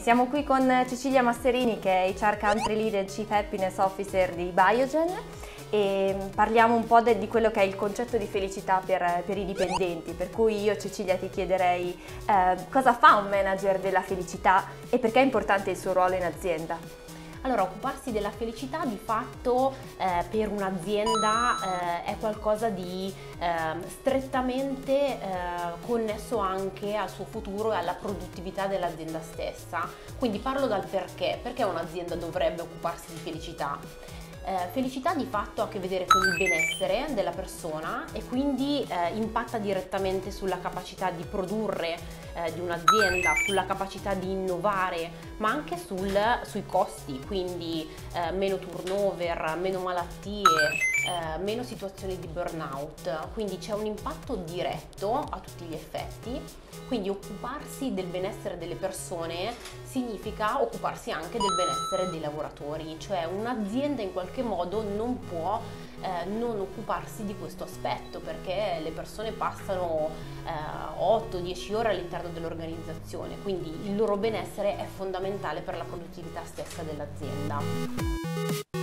Siamo qui con Cecilia Masserini, che è HR Country Lead e Chief Happiness Officer di Biogen, e parliamo un po' di quello che è il concetto di felicità per i dipendenti, per cui io, Cecilia, ti chiederei cosa fa un manager della felicità e perché è importante il suo ruolo in azienda. Allora, occuparsi della felicità di fatto per un'azienda è qualcosa di strettamente connesso anche al suo futuro e alla produttività dell'azienda stessa. Quindi parlo dal perché un'azienda dovrebbe occuparsi di felicità. Felicità di fatto ha a che vedere con il benessere della persona e quindi impatta direttamente sulla capacità di produrre di un'azienda, sulla capacità di innovare, ma anche sui costi, quindi meno turnover, meno malattie, meno situazioni di burnout, quindi c'è un impatto diretto a tutti gli effetti. Quindi occuparsi del benessere delle persone significa occuparsi anche del benessere dei lavoratori, cioè un'azienda in qualche modo non può non occuparsi di questo aspetto, perché le persone passano 8-10 ore all'interno dell'organizzazione, quindi il loro benessere è fondamentale per la produttività stessa dell'azienda.